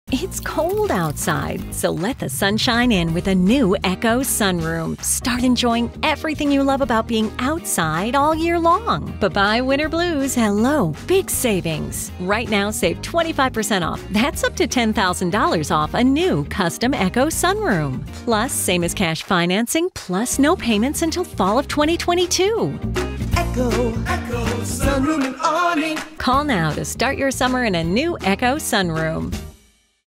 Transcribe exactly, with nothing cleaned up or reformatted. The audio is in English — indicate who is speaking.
Speaker 1: It's cold outside, so let the sunshine in with a new ECCO Sunroom. Start enjoying everything you love about being outside all year long. Bye-bye winter blues, hello, big savings. Right now, save twenty-five percent off. That's up to ten thousand dollars off a new custom ECCO Sunroom. Plus, same as cash financing, plus no payments until fall of twenty twenty-two.
Speaker 2: ECCO, ECCO Sunroom Awning.
Speaker 1: Call now to start your summer in a new ECCO Sunroom.